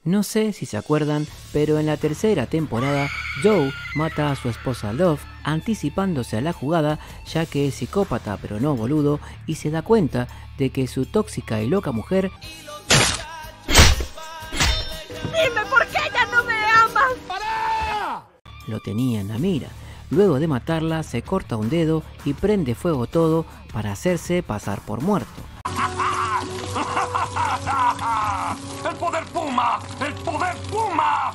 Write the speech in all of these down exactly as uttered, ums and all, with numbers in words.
No sé si se acuerdan, pero en la tercera temporada, Joe mata a su esposa Love anticipándose a la jugada, ya que es psicópata pero no boludo, y se da cuenta de que su tóxica y loca mujer... ¡Dime por qué ya no me amas! ¡Para! Lo tenía en la mira. Luego de matarla, se corta un dedo y prende fuego todo para hacerse pasar por muerto. ¡El poder Puma! ¡El poder Puma!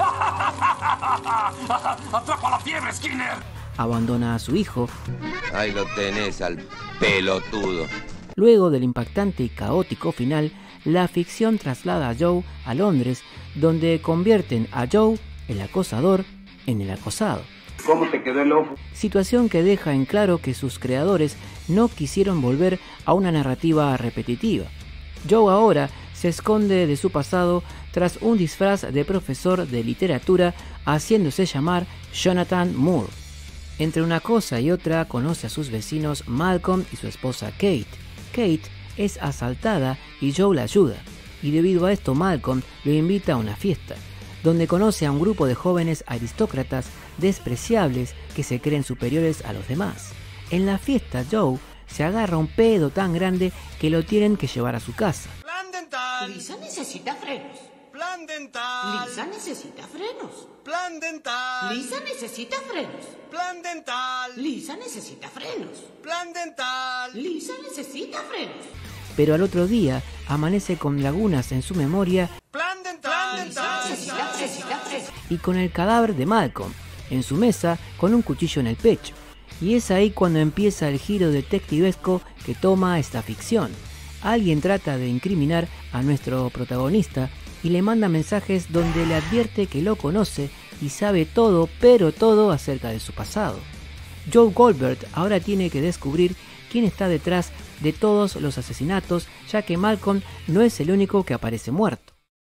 ¡Atrapa la fiebre, Skinner! Abandona a su hijo. Ahí lo tenés al pelotudo. Luego del impactante y caótico final, la ficción traslada a Joe a Londres, donde convierten a Joe, el acosador, en el acosado. ¿Cómo te quedó el ojo? Situación que deja en claro que sus creadores no quisieron volver a una narrativa repetitiva. Joe ahora se esconde de su pasado tras un disfraz de profesor de literatura, haciéndose llamar Jonathan Moore. Entre una cosa y otra conoce a sus vecinos Malcolm y su esposa Kate. Kate es asaltada y Joe la ayuda, y debido a esto Malcolm lo invita a una fiesta, donde conoce a un grupo de jóvenes aristócratas despreciables que se creen superiores a los demás. En la fiesta Joe se agarra un pedo tan grande que lo tienen que llevar a su casa. Plan dental. Lisa necesita frenos. Plan dental. Lisa necesita frenos. Plan dental. Lisa necesita frenos. Plan dental. Lisa necesita frenos. Plan dental. Lisa necesita frenos. Pero al otro día amanece con lagunas en su memoria Plan dental. Lisa necesita, necesita frenos. y con el cadáver de Malcolm en su mesa con un cuchillo en el pecho. Y es ahí cuando empieza el giro detectivesco que toma esta ficción. Alguien trata de incriminar a nuestro protagonista y le manda mensajes donde le advierte que lo conoce y sabe todo, pero todo acerca de su pasado. Joe Goldberg ahora tiene que descubrir quién está detrás de todos los asesinatos, ya que Malcolm no es el único que aparece muerto.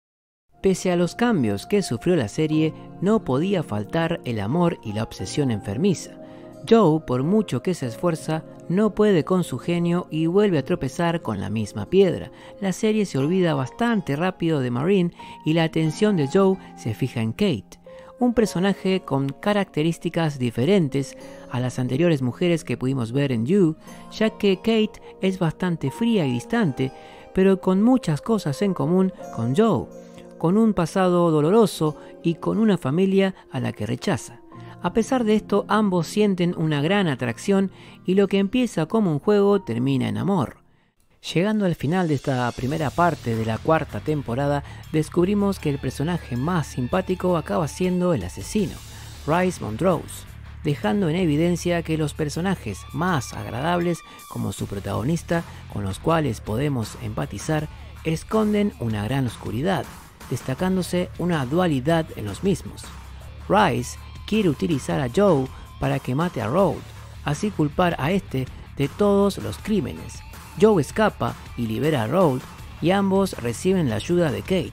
Pese a los cambios que sufrió la serie, no podía faltar el amor y la obsesión enfermiza. Joe, por mucho que se esfuerza, no puede con su genio y vuelve a tropezar con la misma piedra. La serie se olvida bastante rápido de Maureen y la atención de Joe se fija en Kate, un personaje con características diferentes a las anteriores mujeres que pudimos ver en You, ya que Kate es bastante fría y distante, pero con muchas cosas en común con Joe, con un pasado doloroso y con una familia a la que rechaza. A pesar de esto, ambos sienten una gran atracción y lo que empieza como un juego termina en amor. Llegando al final de esta primera parte de la cuarta temporada, descubrimos que el personaje más simpático acaba siendo el asesino, Rice Montrose, dejando en evidencia que los personajes más agradables, como su protagonista, con los cuales podemos empatizar, esconden una gran oscuridad, destacándose una dualidad en los mismos. Rice quiere utilizar a Joe para que mate a Rhodes, así culpar a este de todos los crímenes. Joe escapa y libera a Rhodes y ambos reciben la ayuda de Kate.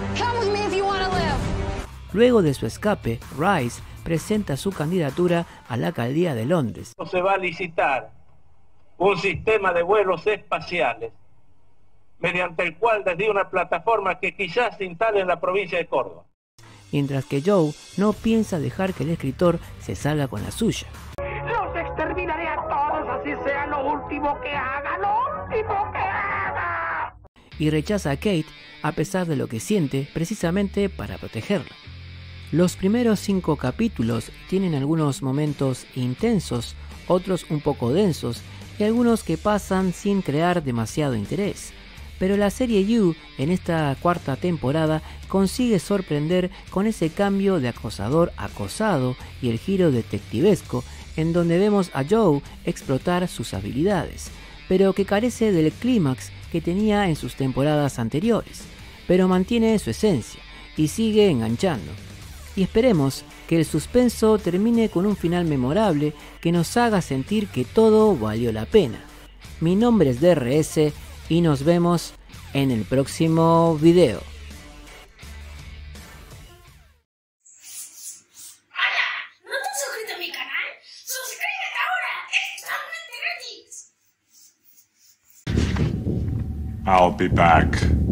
Luego de su escape, Rice presenta su candidatura a la alcaldía de Londres. Se va a licitar un sistema de vuelos espaciales mediante el cual desde una plataforma que quizás se instale en la provincia de Córdoba. Mientras que Joe no piensa dejar que el escritor se salga con la suya. Los exterminaré a todos, así sea lo último que haga, lo último que haga. Y rechaza a Kate a pesar de lo que siente, precisamente para protegerla. Los primeros cinco capítulos tienen algunos momentos intensos, otros un poco densos y algunos que pasan sin crear demasiado interés. Pero la serie You, en esta cuarta temporada, consigue sorprender con ese cambio de acosador a acosado y el giro detectivesco, en donde vemos a Joe explotar sus habilidades, pero que carece del clímax que tenía en sus temporadas anteriores, pero mantiene su esencia y sigue enganchando. Y esperemos que el suspenso termine con un final memorable que nos haga sentir que todo valió la pena. Mi nombre es D R S y nos vemos en el próximo video. Hola, ¿no te has suscrito a mi canal? ¡Suscríbete ahora! ¡Es totalmente gratis! I'll be back.